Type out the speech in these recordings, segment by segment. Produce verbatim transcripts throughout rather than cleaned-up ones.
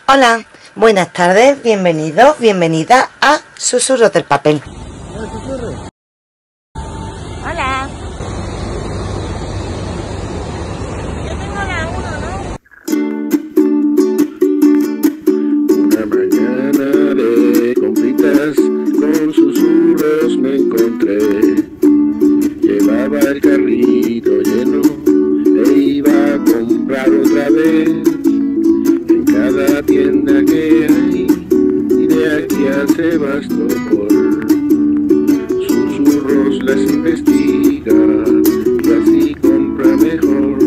Hola, buenas tardes, bienvenidos, bienvenida a Susurros del Papel. Hola. Yo tengo la uno, ¿no? Una mañana de compritas con susurros me encontré. Llevaba el carrito lleno e iba a comprar otra vez en cada tienda que hay, y de aquí a Sebastopol susurros las investiga y así compra mejor.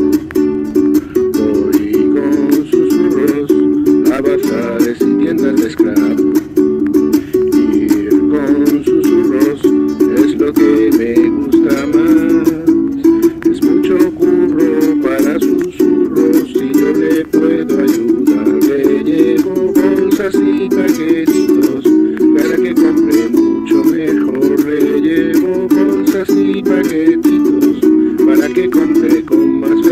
Voy con susurros a bazares y tiendas de scrap. Ir con susurros es lo que me gusta más. Es mucho curro para susurros y yo le puedo ayudar. Le llevo bolsas y paquetitos para que compre mucho mejor. Le llevo bolsas y paquetitos para que compre con más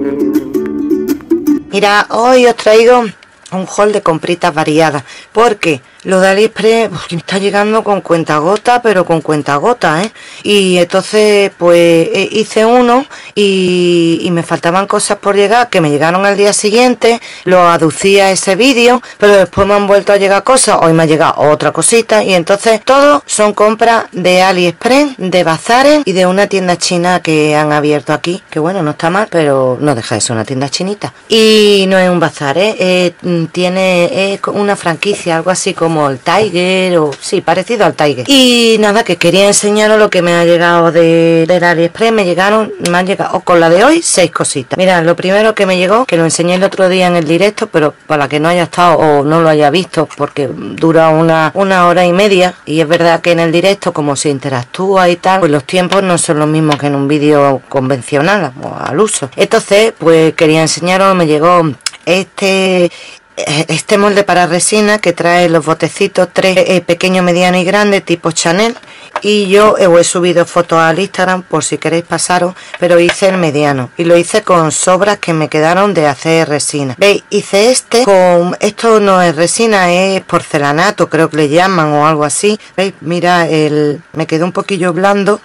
fervor. Mira, hoy os traigo un haul de compritas variadas, porque lo de AliExpress uf, me está llegando con cuentagota, pero con cuentagota, ¿eh? Y entonces pues eh, hice uno y, y me faltaban cosas por llegar, que me llegaron al día siguiente, lo aducí a ese vídeo, pero después me han vuelto a llegar cosas, hoy me ha llegado otra cosita, y entonces todo son compras de AliExpress, de bazares y de una tienda china que han abierto aquí, que bueno, no está mal, pero no deja de ser una tienda chinita. Y no es un bazar, ¿eh? Eh, tiene es una franquicia, algo así como el Tiger, o sí, parecido al Tiger. Y nada, que quería enseñaros lo que me ha llegado de, del AliExpress. Me llegaron, me han llegado, con la de hoy, seis cositas. Mira, lo primero que me llegó, que lo enseñé el otro día en el directo, pero para que no haya estado o no lo haya visto, porque dura una, una hora y media, y es verdad que en el directo, como se interactúa y tal, pues los tiempos no son los mismos que en un vídeo convencional o al uso. Entonces, pues quería enseñaros, me llegó este este molde para resina que trae los botecitos tres, eh, pequeño, mediano y grande, tipo Chanel. Y yo eh, os he subido fotos al Instagram por si queréis pasaros, pero hice el mediano y lo hice con sobras que me quedaron de hacer resina. Veis, hice este con, esto no es resina, es porcelanato, creo que le llaman, o algo así. Veis, mira, el me quedó un poquillo blando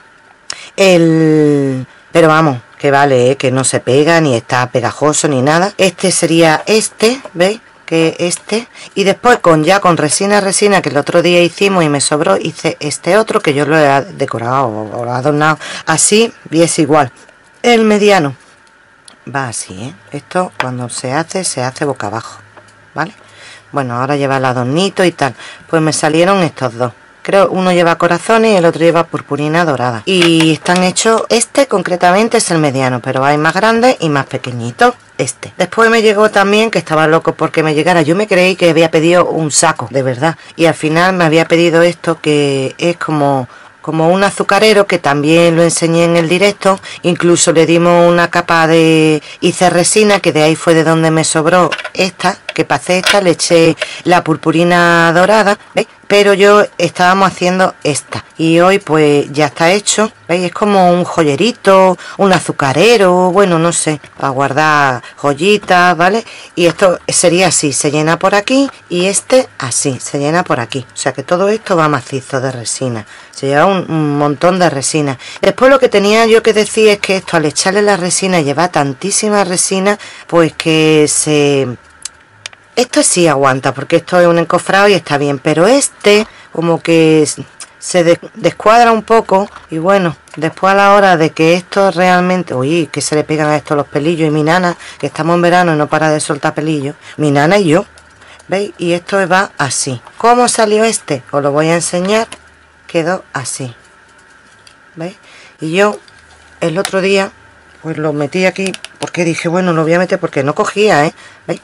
el, pero vamos, que vale, eh, que no se pega ni está pegajoso ni nada. Este sería este, ¿veis? Que este, y después con ya con resina resina que el otro día hicimos y me sobró, hice este otro que yo lo he decorado o lo he adornado así, y es igual. El mediano va así, ¿eh? Esto cuando se hace se hace boca abajo, ¿vale? Bueno, ahora lleva el adornito y tal. Pues me salieron estos dos. Creo uno lleva corazones y el otro lleva purpurina dorada. Y están hechos, este concretamente es el mediano, pero hay más grandes y más pequeñitos. Este. Después me llegó también, que estaba loco porque me llegara. Yo me creí que había pedido un saco, de verdad. Y al final me había pedido esto, que es como... como un azucarero, que también lo enseñé en el directo. Incluso le dimos una capa de hice resina, que de ahí fue de donde me sobró esta, que para hacer esta le eché la purpurina dorada, ¿veis? Pero yo estábamos haciendo esta y hoy pues ya está hecho, ¿veis? Es como un joyerito, un azucarero, bueno, no sé, para guardar joyitas, ¿vale? Y esto sería así, se llena por aquí, y este así, se llena por aquí. O sea que todo esto va macizo de resina, se lleva un, un montón de resina. Después lo que tenía yo que decir es que esto, al echarle la resina, lleva tantísima resina, pues que se... esto sí aguanta, porque esto es un encofrado y está bien, pero este como que se de descuadra un poco. Y bueno, después a la hora de que esto realmente... uy, que se le pegan a esto los pelillos. Y mi nana, que estamos en verano y no para de soltar pelillos, mi nana y yo, ¿veis? Y esto va así. ¿Cómo salió este? Os lo voy a enseñar. Quedó así, ¿veis? Y yo el otro día pues lo metí aquí, porque dije, bueno, lo voy a meter porque no cogía, ¿eh? ¿Veis?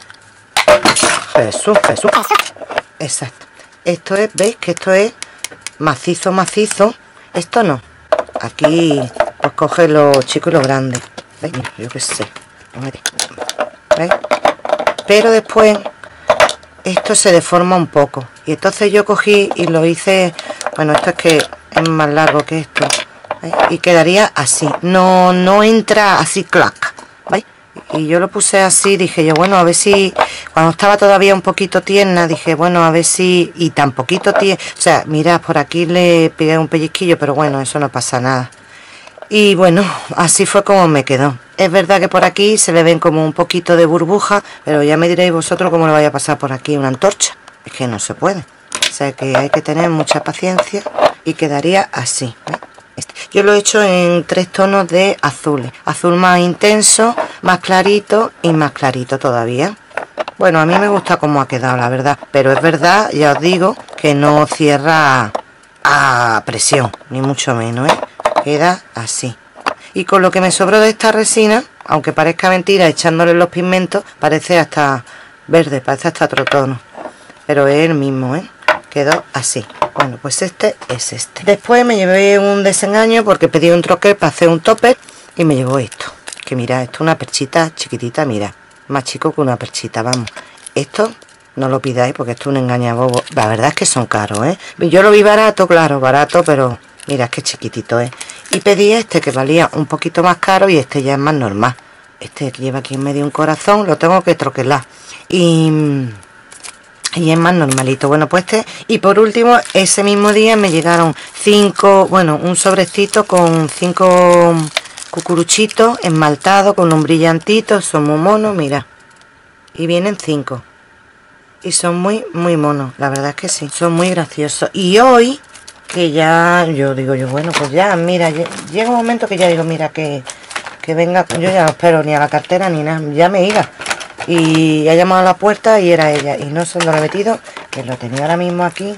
Jesús, Jesús. Exacto. Esto es, ¿veis? Que esto es macizo, macizo. Esto no. Aquí, pues coge lo chico y lo grande. ¿Veis? Yo qué sé. ¿Veis? Pero después, esto se deforma un poco. Y entonces yo cogí y lo hice... bueno, esto es que es más largo que esto. ¿Veis? Y quedaría así. No, no entra así, clac. ¿Veis? Y yo lo puse así, dije yo, bueno, a ver si... Cuando estaba todavía un poquito tierna, dije, bueno, a ver si... Y tan poquito tierna... O sea, mirad, por aquí le pegué un pellizquillo, pero bueno, eso no pasa nada. Y bueno, así fue como me quedó. Es verdad que por aquí se le ven como un poquito de burbuja, pero ya me diréis vosotros cómo le vaya a pasar por aquí una antorcha. Es que no se puede. O sea que hay que tener mucha paciencia y quedaría así. ¿Ves? Este. Yo lo he hecho en tres tonos de azules. Azul más intenso, más clarito y más clarito todavía. Bueno, a mí me gusta cómo ha quedado, la verdad. Pero es verdad, ya os digo, que no cierra a presión, ni mucho menos, ¿eh? Queda así. Y con lo que me sobró de esta resina, aunque parezca mentira, echándole los pigmentos, parece hasta verde, parece hasta otro tono. Pero es el mismo, ¿eh? Quedó así. Bueno, pues este es este. Después me llevé un desengaño porque pedí un troquel para hacer un topper y me llevó esto. Que mira, esto es una perchita chiquitita, mira. Más chico que una perchita, vamos. Esto no lo pidáis porque esto es un engañabobo. La verdad es que son caros, ¿eh? Yo lo vi barato, claro, barato, pero mira, es que chiquitito, ¿eh? Y pedí este que valía un poquito más caro y este ya es más normal. Este que lleva aquí en medio un corazón, lo tengo que troquelar. Y... y es más normalito. Bueno, pues este. Y por último, ese mismo día me llegaron cinco, bueno, un sobrecito con cinco cucuruchitos esmaltados con un brillantito. Son muy monos, mira. Y vienen cinco. Y son muy, muy monos. La verdad es que sí, son muy graciosos. Y hoy, que ya, yo digo yo, bueno, pues ya, mira, llega un momento que ya digo, mira, que, que venga. Yo ya no espero ni a la cartera ni nada, ya me iba. Y ha llamado a la puerta y era ella. Y no sé dónde lo he metido, que lo tenía ahora mismo aquí.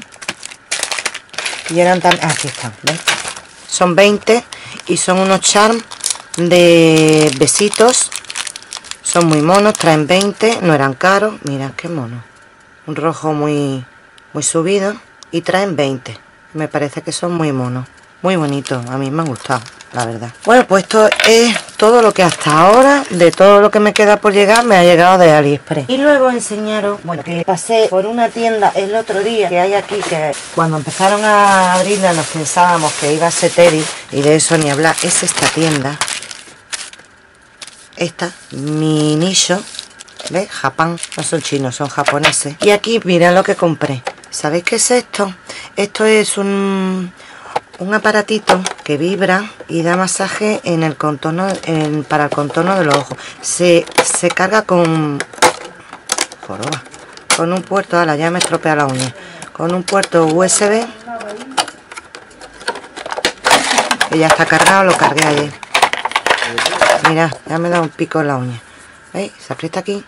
Y eran tan... aquí están, ¿ves? Son veinte y son unos charms de besitos. Son muy monos, traen veinte, no eran caros. Mirad qué mono. Un rojo muy, muy subido. Y traen veinte. Me parece que son muy monos. Muy bonitos, a mí me han gustado, la verdad. Bueno, pues esto es todo lo que hasta ahora, de todo lo que me queda por llegar, me ha llegado de AliExpress. Y luego enseñaros, bueno, que pasé por una tienda el otro día que hay aquí, que cuando empezaron a abrirla nos pensábamos que iba a ser Teddy, y de eso ni hablar. Es esta tienda. Esta, mi nicho, ¿ves? Japón, no son chinos, son japoneses. Y aquí, mirad lo que compré. ¿Sabéis qué es esto? Esto es un... un aparatito que vibra y da masaje en el contorno, en, para el contorno de los ojos. Se, se carga con joroba, con un puerto, ala, ya me estropea la uña, con un puerto U S B, que ya está cargado, lo cargué ayer. Mirad, ya me da un pico en la uña. ¿Veis? Se aprieta aquí.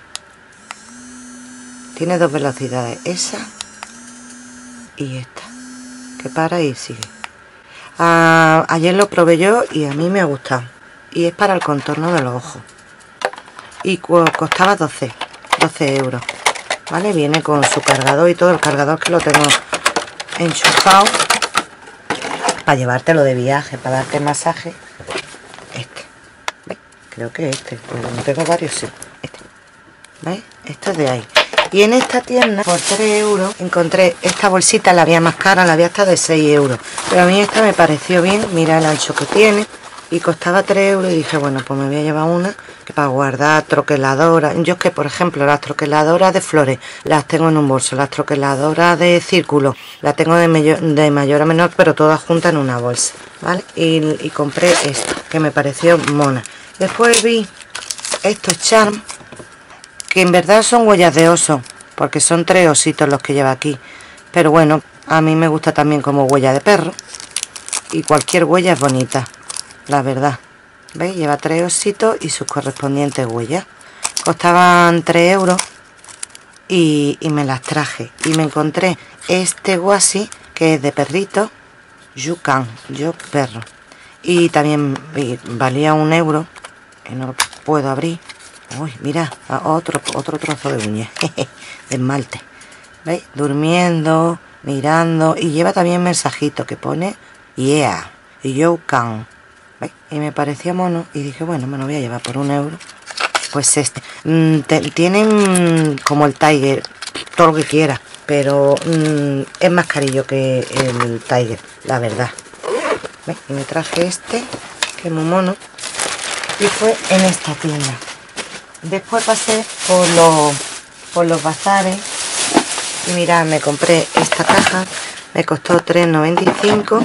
Tiene dos velocidades, esa y esta, que para y sigue. Ah, ayer lo probé yo y a mí me ha gustado. Y es para el contorno de los ojos. Y costaba doce euros. ¿Vale? Viene con su cargador y todo. El cargador que lo tengo enchufado para llevártelo de viaje, para darte masaje. Este. ¿Veis? Creo que este. No tengo varios, sí. Este. ¿Veis? Este es de ahí. Y en esta tienda, por tres euros, encontré esta bolsita, la había más cara, la había hasta de seis euros. Pero a mí esta me pareció bien, mira el ancho que tiene. Y costaba tres euros y dije, bueno, pues me voy a llevar una que para guardar troqueladoras. Yo es que, por ejemplo, las troqueladoras de flores las tengo en un bolso. Las troqueladoras de círculo las tengo de mayor, de mayor a menor, pero todas juntas en una bolsa, ¿vale? Y, y compré esta, que me pareció mona. Después vi estos charms, que en verdad son huellas de oso, porque son tres ositos los que lleva aquí. Pero bueno, a mí me gusta también como huella de perro. Y cualquier huella es bonita, la verdad. ¿Veis? Lleva tres ositos y sus correspondientes huellas. Costaban tres euros y, y me las traje. Y me encontré este washi, que es de perrito, Yukan, yo perro. Y también y valía un euro, y no lo puedo abrir. Uy, mira, otro, otro trozo de uña de esmalte. ¿Veis? Durmiendo, mirando. Y lleva también mensajito que pone yeah, you can. ¿Veis? Y me parecía mono. Y dije, bueno, me lo voy a llevar por un euro. Pues este. Mm, te, tienen como el Tiger, todo lo que quiera. Pero mm, es más carillo que el Tiger, la verdad. ¿Veis? Y me traje este, que es muy mono. Y fue en esta tienda. Después pasé por los, por los bazares y mirad, me compré esta caja, me costó tres noventa y cinco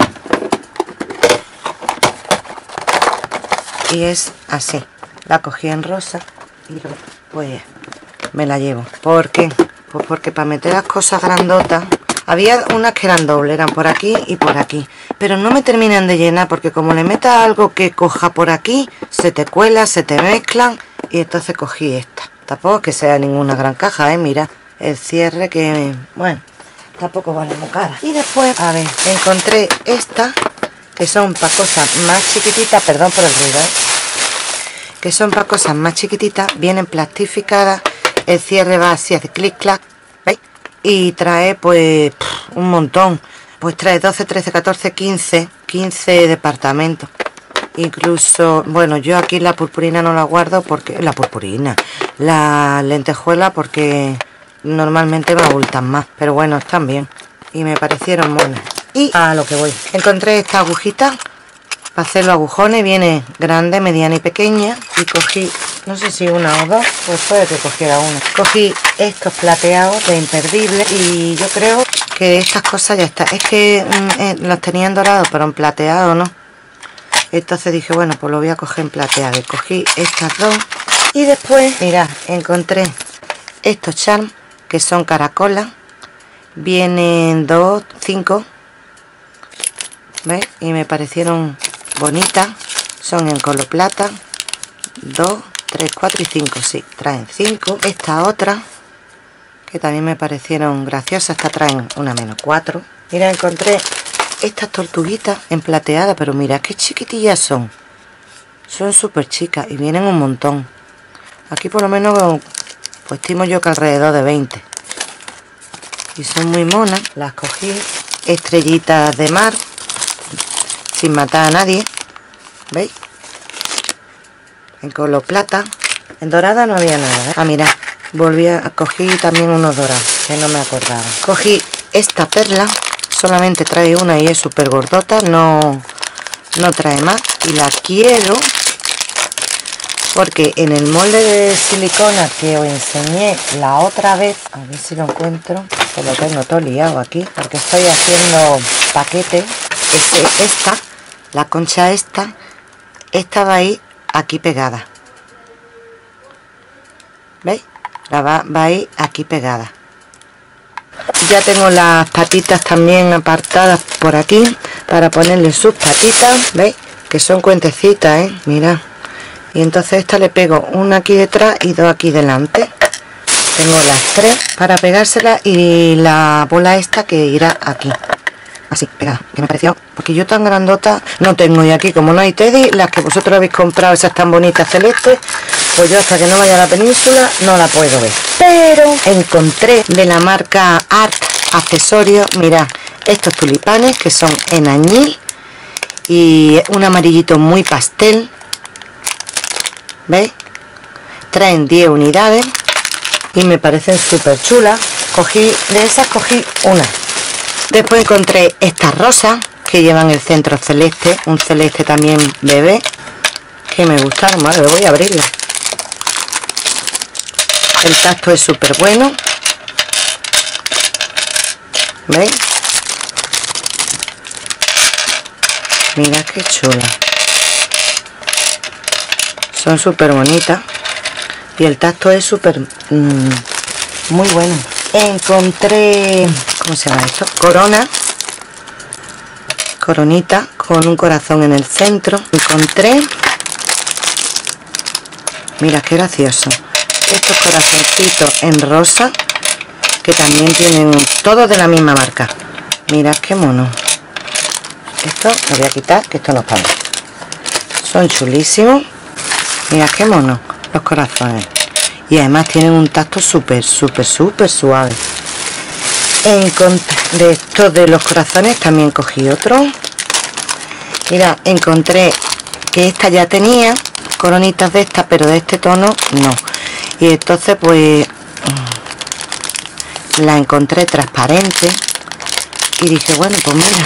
y es así. La cogí en rosa y pues me la llevo. ¿Por qué? Pues porque para meter las cosas grandotas, había unas que eran dobles, eran por aquí y por aquí, pero no me terminan de llenar porque como le metas algo que coja por aquí, se te cuela, se te mezclan, y entonces cogí esta. Tampoco es que sea ninguna gran caja, eh, mira, el cierre que, bueno, tampoco vale muy cara. Y después, a ver, encontré esta, que son para cosas más chiquititas, perdón por el ruido, ¿eh? que son para cosas más chiquititas, vienen plastificadas, el cierre va así, hace clic clac, ¿veis? Y trae pues pff, un montón, pues trae doce, trece, catorce, quince, quince departamentos. Incluso, bueno, yo aquí la purpurina no la guardo porque, la purpurina, la lentejuela porque normalmente me abultan más, pero bueno, están bien y me parecieron buenas. Y a lo que voy, encontré esta agujita para hacer los agujones, viene grande, mediana y pequeña, y cogí, no sé si una o dos, pues puede que cogiera una. Cogí estos plateados de Imperdible y yo creo que estas cosas ya está. Es que mm, eh, los tenía en dorado, pero en plateado no. Entonces dije, bueno, pues lo voy a coger en plateado. Y cogí estas dos. Y después, mirad, encontré estos charms, que son caracolas. Vienen dos, cinco. ¿Veis? Y me parecieron bonitas. Son en color plata. Dos, tres, cuatro y cinco. Sí, traen cinco. Esta otra, que también me parecieron graciosas. Esta traen una menos cuatro. Mira, encontré estas tortuguitas en plateada, pero mira qué chiquitillas son. Son súper chicas y vienen un montón. Aquí por lo menos, pues estimo yo que alrededor de veinte. Y son muy monas. Las cogí. Estrellitas de mar, sin matar a nadie. ¿Veis? En color plata. En dorada no había nada, ¿eh? Ah, mira, volví a cogí también unos dorados, que no me acordaba. Cogí esta perla. Solamente trae una y es súper gordota, no, no trae más. Y la quiero porque en el molde de silicona que os enseñé la otra vez, a ver si lo encuentro, que lo tengo todo liado aquí, porque estoy haciendo paquete. Es esta, la concha esta, esta va a ir aquí pegada. ¿Veis? La va, va a ir aquí pegada. Ya tengo las patitas también apartadas por aquí para ponerle sus patitas, ¿veis? Que son cuentecitas, ¿eh? Mirad. Y entonces esta le pego una aquí detrás y dos aquí delante. Tengo las tres para pegárselas y la bola esta que irá aquí. Así, pegada, que me pareció, porque yo tan grandota no tengo. Y aquí, como no hay Teddy, las que vosotros habéis comprado, esas tan bonitas celestes, pues yo hasta que no vaya a la península no la puedo ver. Pero encontré de la marca Art Accesorios, mirad, estos tulipanes que son en añil y un amarillito muy pastel. ¿Veis? Traen diez unidades y me parecen súper chulas. Cogí, de esas cogí una. Después encontré estas rosas que llevan el centro celeste, un celeste también bebé, que me gustaron. Vale, voy a abrirla. El tacto es súper bueno. ¿Veis? Mira qué chula. Son súper bonitas. Y el tacto es súper mmm, muy bueno. Encontré, ¿cómo se llama esto? Corona. Coronita con un corazón en el centro. Encontré, mira qué gracioso, estos corazoncitos en rosa que también tienen todos de la misma marca. Mirad qué mono. Esto lo voy a quitar, que esto no es para mí. Son chulísimos. Mirad qué mono los corazones. Y además tienen un tacto súper, súper, súper suave. Encontré de estos de los corazones, también cogí otro. Mira, encontré que esta ya tenía coronitas de estas, pero de este tono no. Y entonces pues la encontré transparente y dije, bueno, pues mira,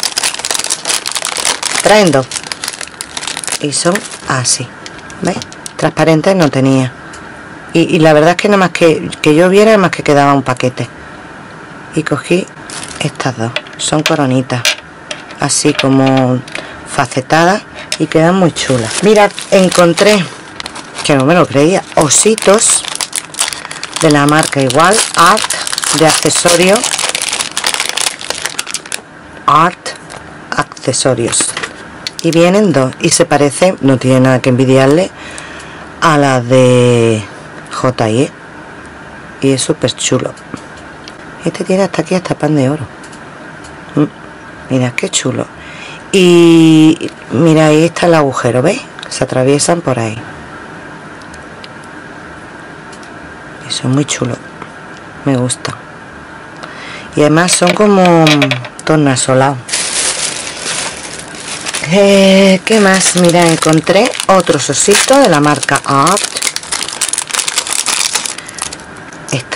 traen dos y son así, ¿veis? transparentes no tenía. Y, y la verdad es que nada más que, que yo viera, nada más que quedaba un paquete. Y cogí estas dos. Son coronitas, así como facetadas, y quedan muy chulas. Mirad, encontré, que no me lo creía, ositos de la marca igual, Art, de accesorios. Art accesorios. Y vienen dos, y se parecen, no tiene nada que envidiarle a las de J y E. Y es súper chulo. Este tiene hasta aquí, hasta pan de oro. Mm, mira qué chulo. Y mira, ahí está el agujero, ¿veis? Se atraviesan por ahí. Y son muy chulos. Me gusta. Y además son como tornasolados. Eh, ¿Qué más? Mira, encontré otros ositos de la marca Art. Esto.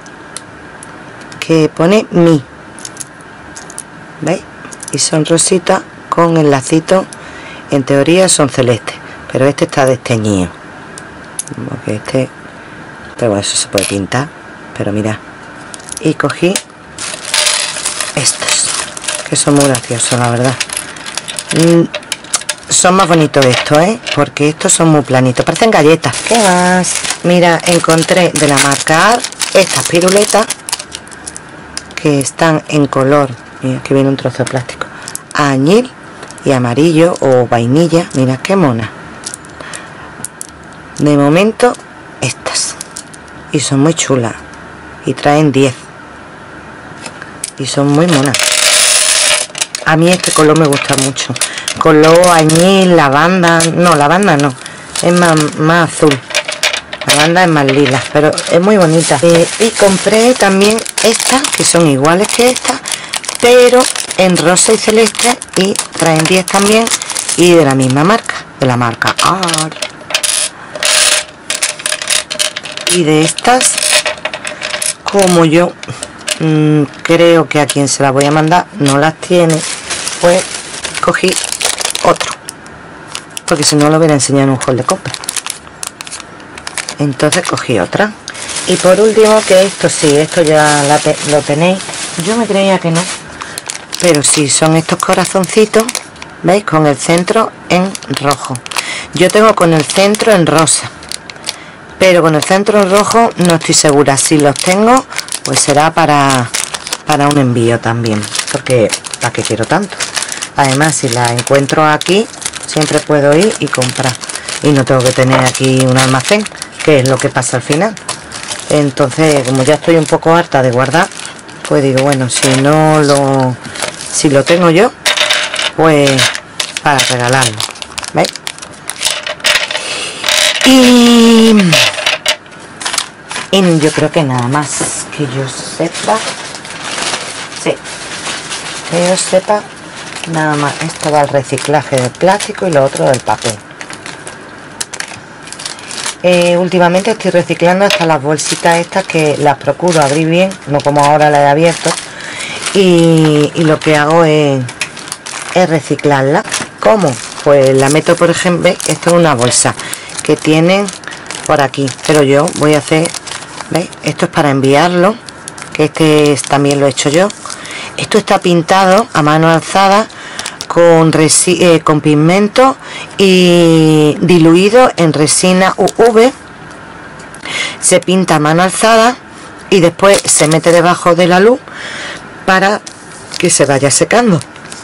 Que pone Mi. ¿Veis? Y son rositas con el lacito. En teoría son celestes, pero este está desteñido. Porque este... Pero bueno, eso se puede pintar. Pero mira. Y cogí estos, que son muy graciosos, la verdad. Mm, son más bonitos estos, ¿eh? Porque estos son muy planitos, parecen galletas. ¿Qué más? Mira, encontré de la marca Art estas piruletas que están en color, mira, aquí viene un trozo de plástico, añil y amarillo o vainilla. Mira qué mona. De momento estas, y son muy chulas, y traen diez, y son muy monas. A mí este color me gusta mucho, color añil, lavanda, no, lavanda no, es más, más azul, lavanda es más lila, pero es muy bonita. Eh, y compré también estas, que son iguales que estas, pero en rosa y celeste, y traen diez también, y de la misma marca, de la marca Art. Y de estas, como yo mmm, creo que a quien se las voy a mandar no las tiene, pues cogí otro, porque si no lo hubiera enseñado en un haul de compra. Entonces cogí otra. Y por último, que esto sí, esto ya la te, lo tenéis, yo me creía que no, pero sí, son estos corazoncitos, ¿veis? Con el centro en rojo. Yo tengo con el centro en rosa, pero con el centro en rojo no estoy segura. Si los tengo, pues será para, para un envío también, porque ¿para qué quiero tanto? Además, si la encuentro aquí, siempre puedo ir y comprar, y no tengo que tener aquí un almacén, que es lo que pasa al final. Entonces, como ya estoy un poco harta de guardar, pues digo, bueno, si no lo si lo tengo yo, pues para regalarlo, ¿veis? Y, y yo creo que nada más que yo sepa. Sí, que yo sepa, nada más. Esto va al reciclaje del plástico y lo otro del papel. Eh, últimamente estoy reciclando hasta las bolsitas estas, que las procuro abrir bien, no como ahora las he abierto, y, y lo que hago es, es reciclarla. ¿Cómo? Pues la meto, por ejemplo, esto es una bolsa que tienen por aquí, pero yo voy a hacer, ¿veis? Esto es para enviarlo, que este es, también lo he hecho yo. Esto está pintado a mano alzada con, resi eh, con pigmento y diluido en resina U V. Se pinta a mano alzada y después se mete debajo de la luz para que se vaya secando.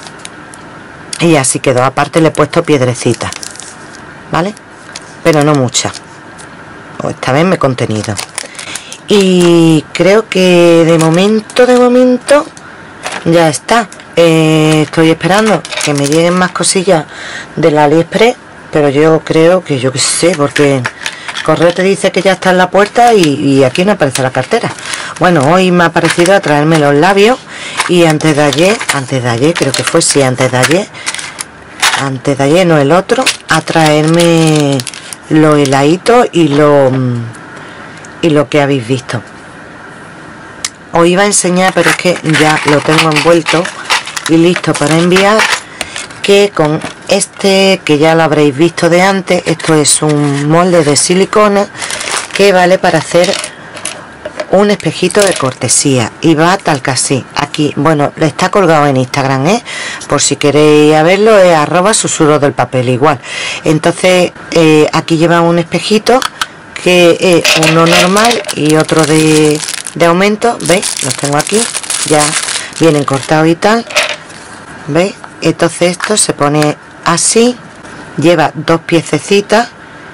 Y así quedó. Aparte le he puesto piedrecitas, ¿vale? Pero no muchas. Esta vez me he contenido. Y creo que de momento, de momento, ya está. Eh, estoy esperando que me lleguen más cosillas del AliExpress, pero yo creo que yo qué sé, porque el correo te dice que ya está en la puerta y, y aquí no aparece la cartera. Bueno, hoy me ha parecido a traerme los labios, y antes de ayer, antes de ayer creo que fue, sí, antes de ayer, antes de ayer no, el otro, a traerme los heladitos y lo, y lo que habéis visto. Os iba a enseñar, pero es que ya lo tengo envuelto y listo para enviar, que con este que ya lo habréis visto de antes. Esto es un molde de silicona que vale para hacer un espejito de cortesía y va tal que así. Aquí, bueno, le está colgado en Instagram, ¿eh? Por si queréis a verlo, es arroba susurros del papel igual. Entonces eh, aquí lleva un espejito que es uno normal y otro de, de aumento. ¿Veis? Los tengo aquí, ya vienen cortados y tal. ¿Veis? Entonces esto se pone así, lleva dos piececitas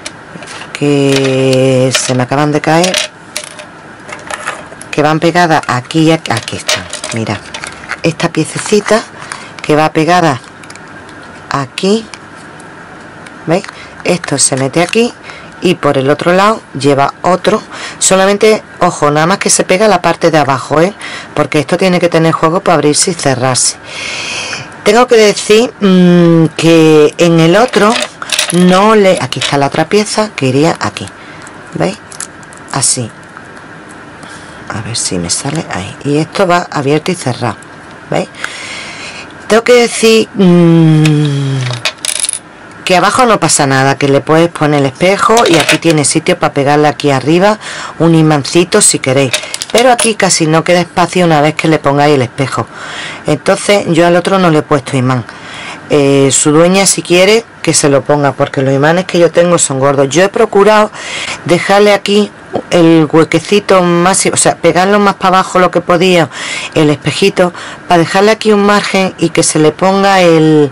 que se me acaban de caer, que van pegadas aquí y aquí, aquí están, mira, esta piececita que va pegada aquí, ¿veis? Esto se mete aquí y por el otro lado lleva otro, solamente, ojo, nada más que se pega la parte de abajo, ¿eh? Porque esto tiene que tener juego para abrirse y cerrarse. Tengo que decir mmm, que en el otro no le, aquí está la otra pieza que iría aquí, ¿veis? Así, a ver si me sale ahí, y esto va abierto y cerrado, ¿veis? Tengo que decir mmm, que abajo no pasa nada, que le puedes poner el espejo y aquí tiene sitio para pegarle aquí arriba un imancito si queréis, pero aquí casi no queda espacio una vez que le pongáis el espejo. Entonces yo al otro no le he puesto imán. Eh, su dueña si quiere que se lo ponga, porque los imanes que yo tengo son gordos. Yo he procurado dejarle aquí el huequecito más, o sea, pegarlo más para abajo lo que podía el espejito, para dejarle aquí un margen y que se le ponga el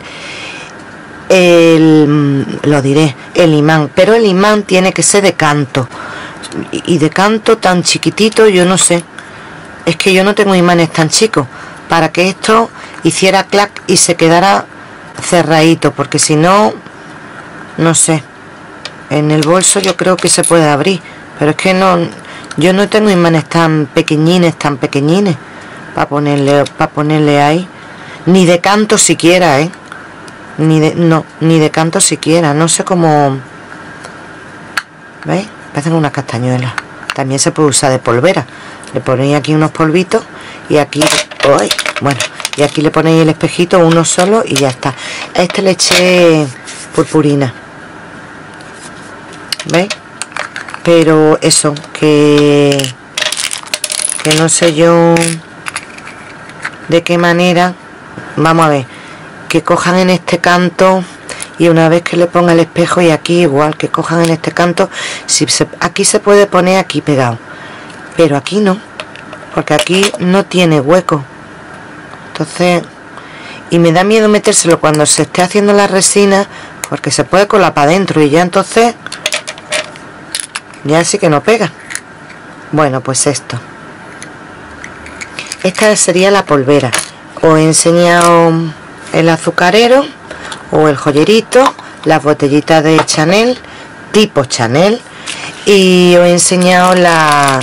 el lo diré el imán, pero el imán tiene que ser de canto, y de canto tan chiquitito, yo no sé, es que yo no tengo imanes tan chicos para que esto hiciera clac y se quedara cerradito, porque si no, no sé, en el bolso yo creo que se puede abrir, pero es que no, yo no tengo imanes tan pequeñines, tan pequeñines para ponerle, para ponerle ahí, ni de canto siquiera, eh, ni de, no, ni de canto siquiera, no sé cómo, ¿veis? Parecen unas castañuelas. También se puede usar de polvera, le ponéis aquí unos polvitos y aquí, ¡ay! Bueno, y aquí le ponéis el espejito uno solo y ya está. A este le eché purpurina, ¿veis? Pero eso, que que no sé yo de qué manera. Vamos a ver, que cojan en este canto y una vez que le ponga el espejo, y aquí igual, que cojan en este canto, si se, aquí se puede poner aquí pegado, pero aquí no, porque aquí no tiene hueco. Entonces, y me da miedo metérselo cuando se esté haciendo la resina, porque se puede colar para adentro y ya entonces ya sí que no pega. Bueno, pues esto, esta sería la polvera. Os he enseñado el azucarero o el joyerito, las botellitas de Chanel tipo Chanel, y os he enseñado la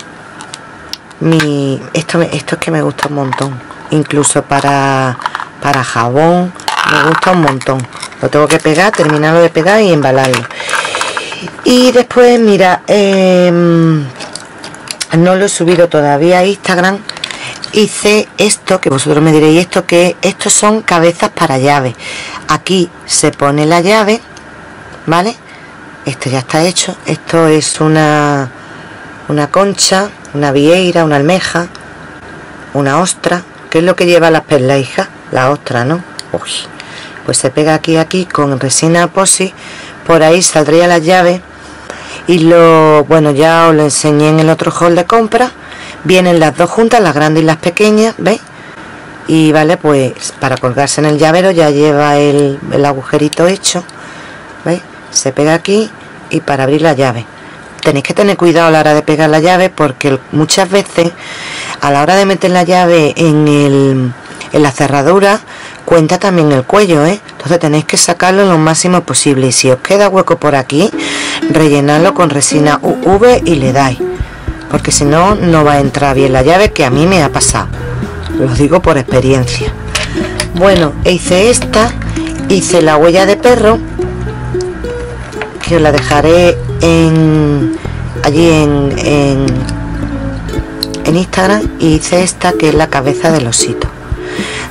mi esto, esto es que me gusta un montón, incluso para para jabón me gusta un montón. Lo tengo que pegar, terminarlo de pegar y embalarlo. Y después, mira, eh, no lo he subido todavía a Instagram. Hice esto, que vosotros me diréis esto que estos son cabezas para llave. Aquí se pone la llave, ¿vale? Esto ya está hecho. Esto es una una concha, una vieira, una almeja, una ostra. ¿Qué es lo que lleva las perlaijas? La ostra, ¿no? Uy. Pues se pega aquí, aquí con resina epoxi. Por ahí saldría la llave. Y lo, bueno, ya os lo enseñé en el otro haul de compra. Vienen las dos juntas, las grandes y las pequeñas, ¿veis? Y vale, pues para colgarse en el llavero ya lleva el, el agujerito hecho, ¿veis? Se pega aquí, y para abrir la llave tenéis que tener cuidado a la hora de pegar la llave, porque muchas veces a la hora de meter la llave en, el, en la cerradura cuenta también el cuello, ¿eh? Entonces tenéis que sacarlo lo máximo posible, y si os queda hueco por aquí, rellenarlo con resina U V y le dais, porque si no, no va a entrar bien la llave, que a mí me ha pasado, lo digo por experiencia. Bueno, hice esta, hice la huella de perro, que os la dejaré en allí en, en, en Instagram, y hice esta que es la cabeza del osito.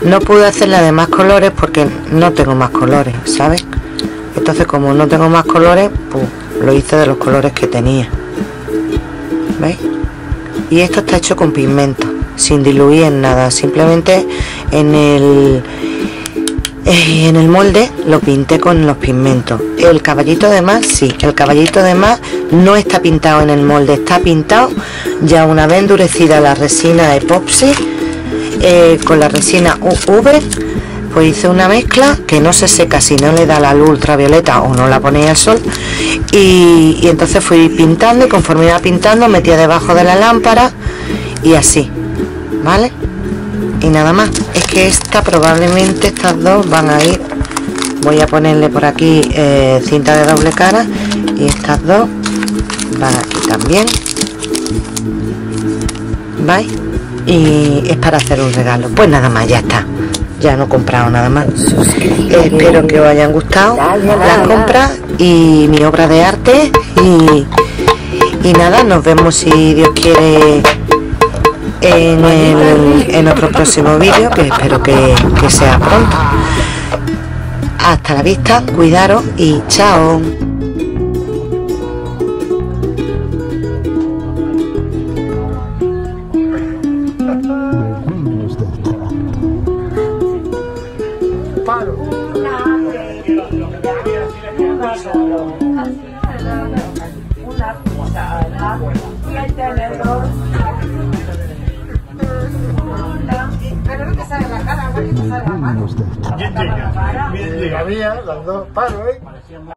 no pude hacerla de más colores porque no tengo más colores, ¿sabes? Entonces como no tengo más colores, pues lo hice de los colores que tenía. ¿Veis? Y esto está hecho con pigmento, sin diluir en nada, simplemente en el en el molde lo pinté con los pigmentos. El caballito de más, sí, el caballito de más no está pintado en el molde, está pintado ya una vez endurecida la resina epoxi, eh, con la resina U V. Pues hice una mezcla que no se seca si no le da la luz ultravioleta o no la ponéis al sol, y, y entonces fui pintando, y conforme iba pintando metía debajo de la lámpara y así, ¿vale? Y nada más. Es que esta probablemente, estas dos van a ir, voy a ponerle por aquí eh, cinta de doble cara, y estas dos van aquí también, ¿veis? Y es para hacer un regalo. Pues nada más, ya está. Ya no he comprado nada más. Eh, espero que os hayan gustado las compras y mi obra de arte. Y, y nada, nos vemos si Dios quiere en, el, en otro próximo vídeo, que espero que, que sea pronto. Hasta la vista, cuidaros y chao. Bien, bien, bien, bien, las dos, paro, ¿eh?